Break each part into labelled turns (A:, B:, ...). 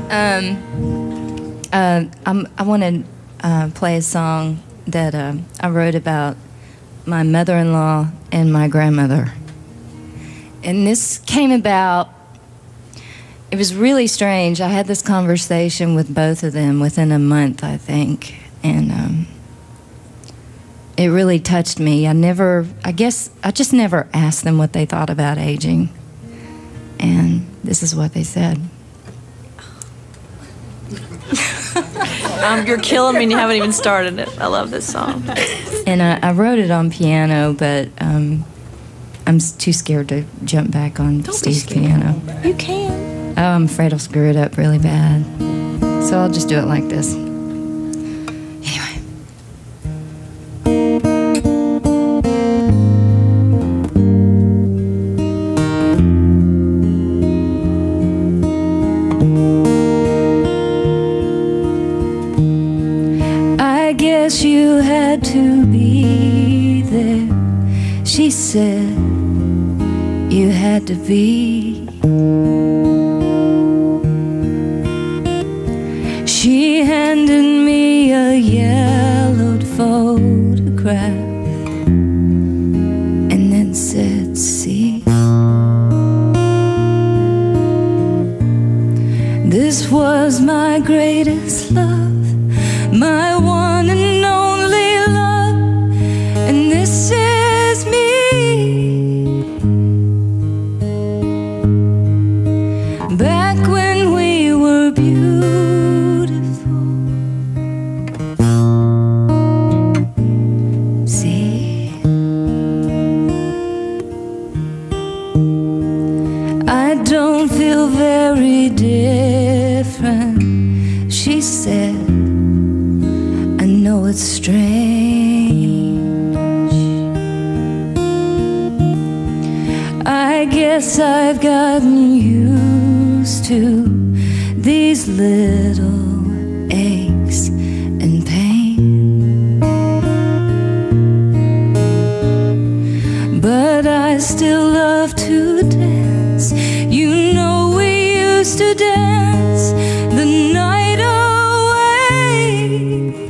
A: I want to play a song that I wrote about my mother-in-law and my grandmother. And this came about, it was really strange. I had this conversation with both of them within a month, I think. And it really touched me. I just never asked them what they thought about aging. And this is what they said.
B: You're killing me and you haven't even started it. I love this song.
A: And I wrote it on piano, but I'm too scared to jump back on Steve's piano.
B: You can.
A: Oh, I'm afraid I'll screw it up really bad. So I'll just do it like this. Anyway. I guess you had to be there, she said. You had to be. She handed me a yellowed photograph and then said, see, this was my greatest love, my one and only love, and this is me. Back when we were beautiful, see, I don't feel very different, she said. I know it's strange. I guess I've gotten used to these little aches and pain, but I still love to dance. You know we used to dance the night away,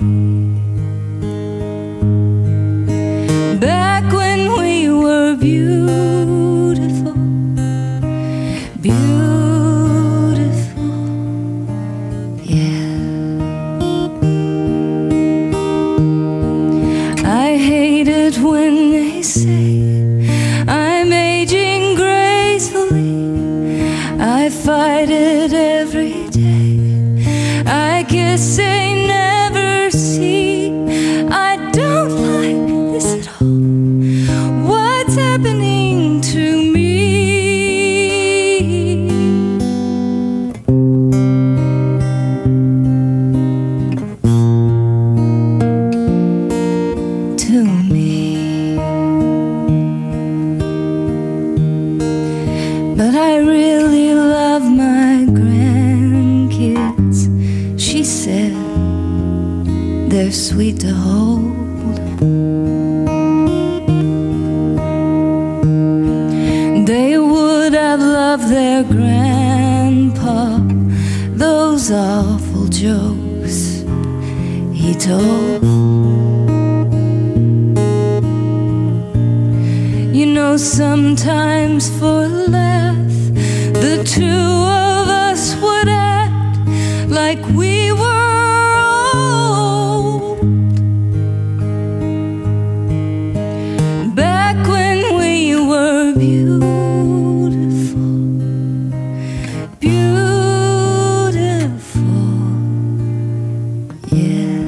A: back when we were beautiful, beautiful. I hate it when they say I'm aging gracefully. I fight it every day. I guess they never see I don't like this at all. What's happening to me? To me. But I really love my grandkids, she said. They're sweet to hold. They would have loved their grandpa, those awful jokes he told. You know, sometimes for a laugh, the two of us would act like we were old. Back when we were beautiful, beautiful, yeah.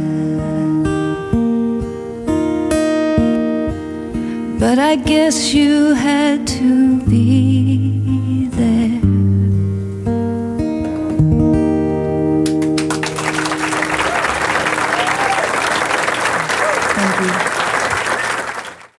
A: But I guess you had to be